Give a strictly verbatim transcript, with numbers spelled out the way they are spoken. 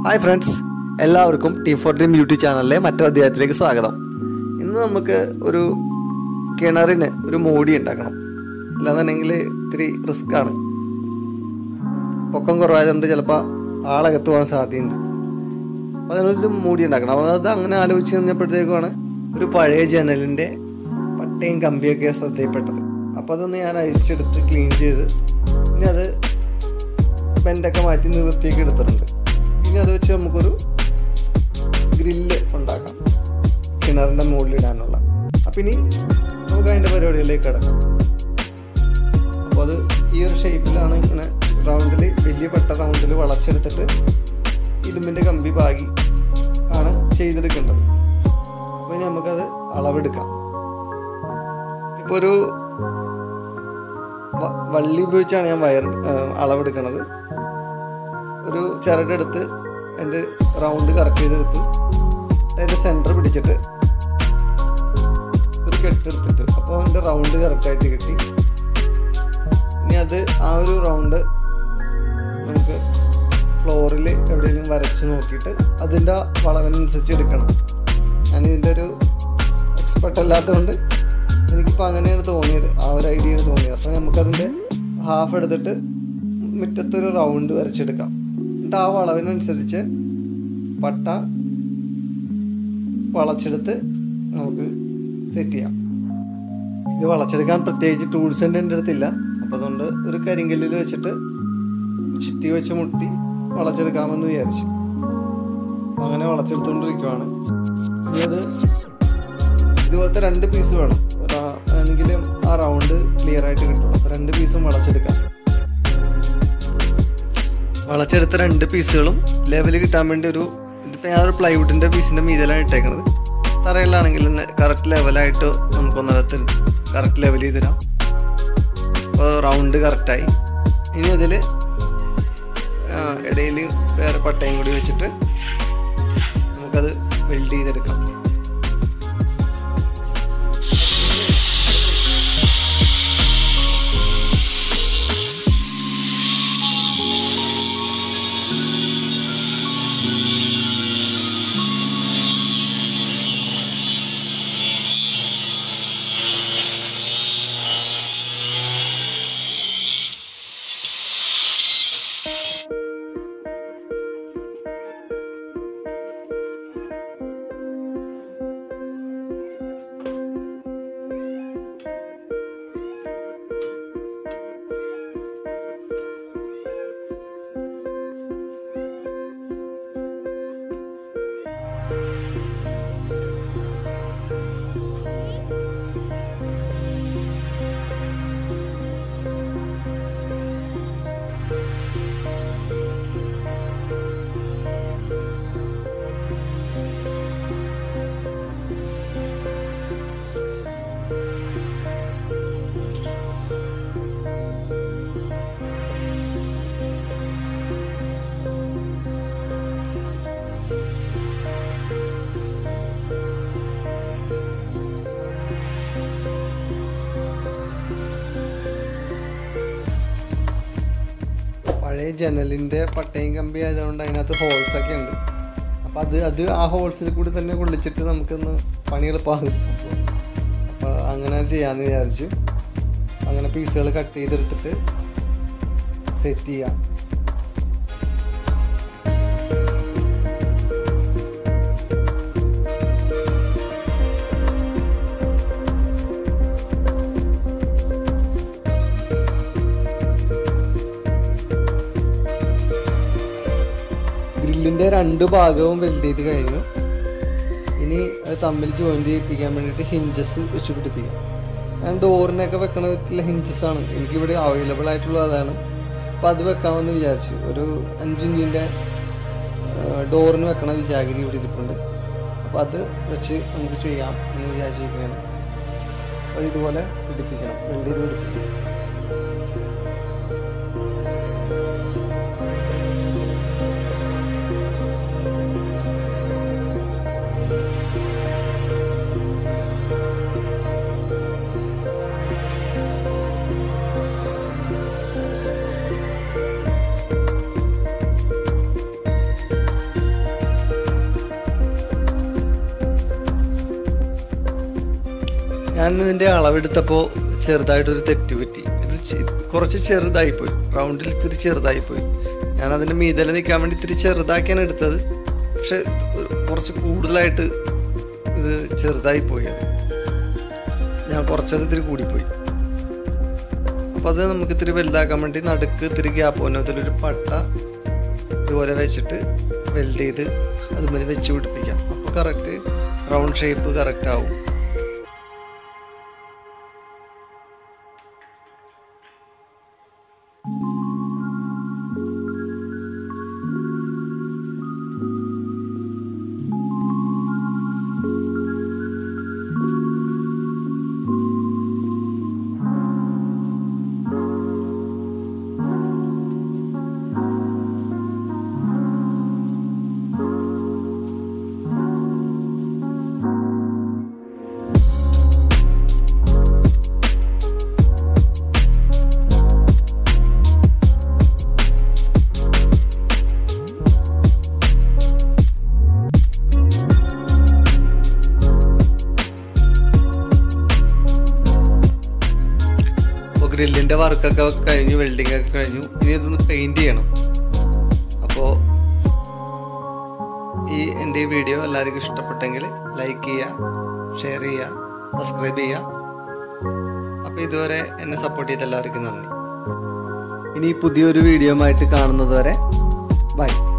Hi friends, എല്ലാവർക്കും team four dream YouTube ചാനലിലെ മറ്റൊരു അധ്യായത്തിലേക്ക് സ്വാഗതം. ഇന്ന് നമുക്ക് ഒരു കിണറിന് ഒരു മോടി ഉണ്ടാക്കണം. അല്ലാന്നുണ്ടെങ്കിൽ ഇത്തിരി റിസ്ക്കാണ്. പൊക്കം കുറവായതുകൊണ്ട് ചിലപ്പോൾ ആളകത്ത് പോകാൻ സാധ്യതയുണ്ട്. അപ്പോൾ അതിനൊരു മോടി ഉണ്ടാക്കണം. അപ്പോൾ അത് അങ്ങനെ ആലോചിച്ച് കഴിഞ്ഞപ്പോഴത്തേക്കുമാണ് ഒരു പഴയ ജനലിൻ്റെ പട്ടയും കമ്പിയൊക്കെ ശ്രദ്ധയിൽപ്പെട്ടത്. അപ്പോൾ അതൊന്ന് ഞാൻ അഴിച്ചെടുത്ത് ക്ലീൻ ചെയ്ത് ഇനി അത് ബെൻഡൊക്കെ മാറ്റി നിവൃത്തിയൊക്കെ എടുത്തിട്ടുണ്ട്. ഇനി അത് വെച്ച് നമുക്കൊരു ഗ്രില്ല് ഉണ്ടാക്കാം, കിണറിൻ്റെ മുകളിലിടാനുള്ള. അപ്പം ഇനി നമുക്ക് അതിൻ്റെ പരിപാടികളിലേക്ക് കിടക്കാം. അപ്പോൾ അത് ഈ ഒരു ഷേപ്പിലാണ്, ഇങ്ങനെ റൗണ്ടിൽ വലിയ പെട്ട റൗണ്ടിൽ വളച്ചെടുത്തിട്ട് ഇരുമ്പിൻ്റെ കമ്പി പാകി ആണ് ചെയ്തെടുക്കേണ്ടത്. അപ്പോൾ ഇനി നമുക്കത് അളവെടുക്കാം. ഇപ്പോൾ ഒരു വള്ളി ഉപയോഗിച്ചാണ് ഞാൻ വയർ അളവെടുക്കണത്. ഒരു ചരടെടുത്ത് അതിൻ്റെ റൗണ്ട് കറക്റ്റ് ചെയ്തെടുത്ത് അതിൻ്റെ സെൻറ്റർ പിടിച്ചിട്ട് ഒരു കെട്ടെടുത്തിട്ട് അപ്പോൾ അതിൻ്റെ റൗണ്ട് കറക്റ്റായിട്ട് കിട്ടി. ഇനി അത് ആ ഒരു റൗണ്ട് നമുക്ക് ഫ്ലോറിൽ എവിടെയെങ്കിലും വരച്ച് നോക്കിയിട്ട് അതിൻ്റെ വളവിനനുസരിച്ച് എടുക്കണം. ഞാനിതിൻ്റെ ഒരു എക്സ്പെർട്ട് അല്ലാത്തതുകൊണ്ട് എനിക്കിപ്പോൾ അങ്ങനെയാണ് തോന്നിയത്, ആ ഒരു ഐഡിയയാണ് തോന്നിയത്. അപ്പോൾ നമുക്കതിൻ്റെ ഹാഫ് എടുത്തിട്ട് മുറ്റത്തൊരു റൗണ്ട് വരച്ചെടുക്കാം. എന്നിട്ട് ആ വളവിനനുസരിച്ച് പട്ട വളച്ചെടുത്ത് നമുക്ക് സെറ്റ് ചെയ്യാം. ഇത് വളച്ചെടുക്കാൻ പ്രത്യേകിച്ച് ടൂൾസ് എൻ്റെ എൻ്റെ അടുത്തില്ല. അപ്പോൾ അതുകൊണ്ട് ഒരു കരിങ്കല്ലിൽ വെച്ചിട്ട് ചുറ്റി വെച്ച് മുട്ടി വളച്ചെടുക്കാമെന്ന് വിചാരിച്ചു. അങ്ങനെ വളച്ചെടുത്തുകൊണ്ടിരിക്കുവാണ്. ഇനി അത് ഇതുപോലത്തെ രണ്ട് പീസ് വേണം, എന്നെങ്കിലും ആ റൗണ്ട് ക്ലിയർ ആയിട്ട് കിട്ടുള്ളൂ. അപ്പോൾ രണ്ട് പീസും വളച്ചെടുക്കാം. വളച്ചെടുത്ത രണ്ട് പീസുകളും ലെവൽ കിട്ടാൻ വേണ്ടി ഒരു ഇതിപ്പോൾ ഞാൻ ഒരു പ്ലൈവുഡിൻ്റെ പീസിൻ്റെ മീതിലാണ് ഇട്ടേക്കണത്. തറയിലാണെങ്കിൽ കറക്റ്റ് ലെവലായിട്ട് നമുക്കൊന്നിടത്ത് കറക്റ്റ് ലെവൽ ചെയ്ത് തരാം. അപ്പോൾ റൗണ്ട് കറക്റ്റായി. ഇനി അതിൽ ഇടയിൽ വേറെ പട്ടയും കൂടി വെച്ചിട്ട് നമുക്കത് വെൽഡ് ചെയ്തെടുക്കാം. പഴയ ജനലിൻ്റെ പട്ടയും കമ്പി ആയതുകൊണ്ട് അതിനകത്ത് ഹോൾസൊക്കെ ഉണ്ട്. അപ്പോൾ അത് അത് ആ ഹോൾസിൽ കൂടി തന്നെ കൊള്ളിച്ചിട്ട് നമുക്കൊന്ന് പണി എളുപ്പമാകും. അപ്പോൾ അങ്ങനെ ചെയ്യാമെന്ന് വിചാരിച്ചു. അങ്ങനെ പീസുകൾ കട്ട് ചെയ്തെടുത്തിട്ട് സെറ്റ് ചെയ്യാം. ഗ്രില്ലിൻ്റെ രണ്ട് ഭാഗവും വെൽഡ് ചെയ്ത് കഴിഞ്ഞു. ഇനി അത് തമ്മിൽ ജോയിൻറ്റ് ചെയ്യിപ്പിക്കാൻ വേണ്ടിയിട്ട് ഹിഞ്ചസ് വെച്ച് പിടിപ്പിക്കാം. ഞാൻ ഡോറിനൊക്കെ വെക്കണ വീട്ടിലെ ഹിഞ്ചസാണ് എനിക്കിവിടെ അവൈലബിൾ ആയിട്ടുള്ളത്, അതാണ്. അപ്പോൾ അത് വെക്കാമെന്ന് വിചാരിച്ചു. ഒരു അഞ്ചിഞ്ചിൻ്റെ ഡോറിന് വെക്കണ വിചാഗിരി ഇവിടെ ഇരിപ്പുണ്ട്. അപ്പോൾ അത് വെച്ച് നമുക്ക് ചെയ്യാം എന്ന് വിചാരിച്ചിരിക്കുകയാണ്. അപ്പോൾ ഇതുപോലെ പിടിപ്പിക്കണം, വെൽഡ് ചെയ്ത് പിടിപ്പിക്കണം. ഞാൻ ഇതിൻ്റെ അളവെടുത്തപ്പോൾ ചെറുതായിട്ടൊരു തെറ്റ് പറ്റി. ഇത് കുറച്ച് ചെറുതായിപ്പോയി, റൗണ്ടിൽ ഇത്തിരി ചെറുതായിപ്പോയി. ഞാൻ അതിൻ്റെ മീതല നിൽക്കാൻ വേണ്ടി ഇത്തിരി ചെറുതാക്കിയാണ് എടുത്തത്. പക്ഷെ കുറച്ച് കൂടുതലായിട്ട് ഇത് ചെറുതായിപ്പോയി. അത് ഞാൻ കുറച്ചത് ഇത്തിരി കൂടിപ്പോയി. അപ്പോൾ അത് നമുക്ക് ഇത്തിരി വലുതാക്കാൻ വേണ്ടി നടുക്ക് ഇത്തിരി ഗ്യാപ്പ് വന്നതിലൊരു പട്ട ഇതുപോലെ വെച്ചിട്ട് വെൽഡ് ചെയ്ത് അതുപോലെ വെച്ച് പിടിപ്പിക്കാം. അപ്പോൾ കറക്റ്റ് റൗണ്ട് ഷേപ്പ് കറക്റ്റ് ആവും. ഗ്രില്ലിൻ്റെ വർക്കൊക്കെ കഴിഞ്ഞു, വെൽഡിംഗ് ഒക്കെ കഴിഞ്ഞു. ഇനി ഇതൊന്ന് പെയിൻറ് ചെയ്യണം. അപ്പോൾ ഈ എൻ്റെ ഈ വീഡിയോ എല്ലാവർക്കും ഇഷ്ടപ്പെട്ടെങ്കിൽ ലൈക്ക് ചെയ്യുക, ഷെയർ ചെയ്യുക, സബ്സ്ക്രൈബ് ചെയ്യുക. അപ്പോൾ ഇതുവരെ എന്നെ സപ്പോർട്ട് ചെയ്ത എല്ലാവർക്കും നന്ദി. ഇനി പുതിയൊരു വീഡിയോ ആയിട്ട് കാണുന്നത് വരെ ബൈ.